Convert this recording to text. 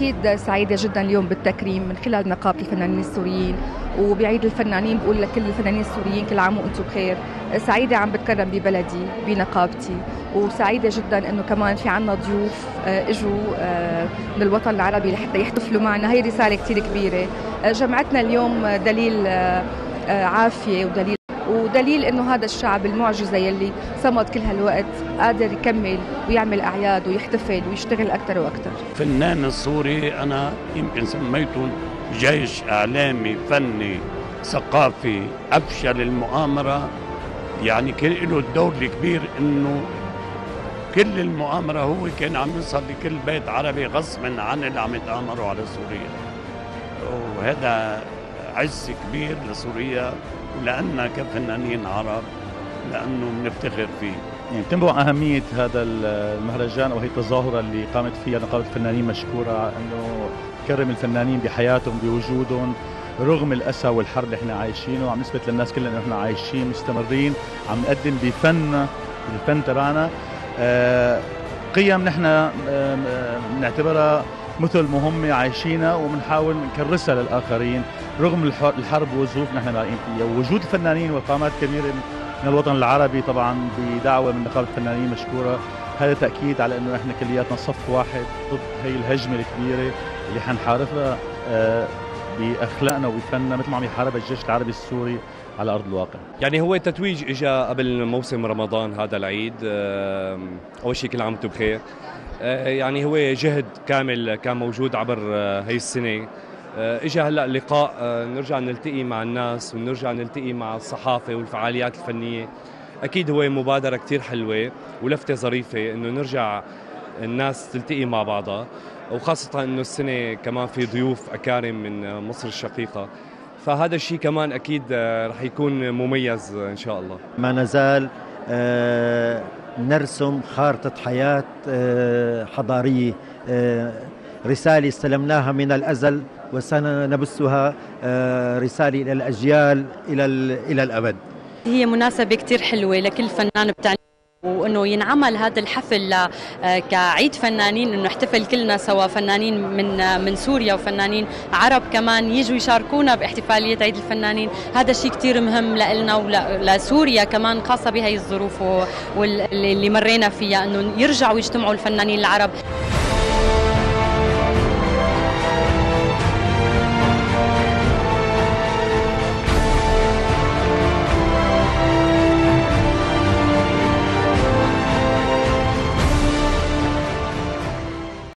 أكيد سعيدة جدا اليوم بالتكريم من خلال نقابة الفنانين السوريين، وبعيد الفنانين بقول لكل الفنانين السوريين كل عام وأنتم بخير. سعيدة عم بتكرم ببلدي بنقابتي، وسعيدة جدا إنه كمان في عنا ضيوف إجوا من الوطن العربي لحتى يحتفلوا معنا. هي رسالة كتير كبيرة. جمعتنا اليوم دليل عافية ودليل إنه هذا الشعب المعجزة يلي صمد كل هالوقت قادر يكمل ويعمل أعياد ويحتفل ويشتغل أكتر وأكتر. الفنان السوري أنا يمكن سميته جيش إعلامي فني ثقافي أفشل المؤامرة، يعني كان له الدور الكبير إنه كل المؤامرة هو كان عم يوصل لكل بيت عربي غصبا عن اللي عم يتآمروا على سوريا، وهذا عز كبير لسوريا ولأننا كفنانين عرب لأنه بنفتخر فيه. يعني بتنبع أهمية هذا المهرجان أو هي التظاهرة اللي قامت فيها نقابة الفنانين مشكورة، أنه تكرم الفنانين بحياتهم بوجودهم رغم الأسى والحرب اللي احنا عايشينه، وعم نثبت للناس كلها أنه احنا عايشين مستمرين، عم نقدم بالفن تبعنا قيم نحن بنعتبرها مثل مهمة عايشينها وبنحاول نكرسها للآخرين رغم الحرب والظروف اللي نحن لاقيين فيها. ووجود الفنانين والقامات كبيرة من الوطن العربي طبعا بدعوة من نقابة الفنانين مشكورة، هذا تأكيد على أنه احنا كلياتنا صف واحد ضد هي الهجمة الكبيرة اللي حنحاربها بأخلاقنا وبفننا مثل ما عم يحارب الجيش العربي السوري على أرض الواقع. يعني هو التتويج إجا قبل موسم رمضان هذا العيد. أول شيء كل عام وأنتم بخير. يعني هو جهد كامل كان موجود عبر هي السنة. إجا هلأ اللقاء نرجع نلتقي مع الناس ونرجع نلتقي مع الصحافة والفعاليات الفنية. أكيد هو مبادرة كتير حلوة ولفتة ظريفة إنه نرجع الناس تلتقي مع بعضها، وخاصة إنه السنة كمان في ضيوف أكارم من مصر الشقيقة، فهذا الشيء كمان أكيد رح يكون مميز إن شاء الله. ما نزال نرسم خارطة حياة حضارية، رسالة استلمناها من الأزل وسنبثها رسالة إلى الأجيال إلى الأبد. هي مناسبة كتير حلوة لكل فنان بتاعنا، وانه ينعمل هذا الحفل كعيد فنانين، انه نحتفل كلنا سوا، فنانين من سوريا وفنانين عرب كمان يجوا يشاركونا باحتفالية عيد الفنانين. هذا شيء كتير مهم لنا ولسوريا كمان، خاصة بهي الظروف واللي مرينا فيها، انه يرجعوا يجتمعوا الفنانين العرب.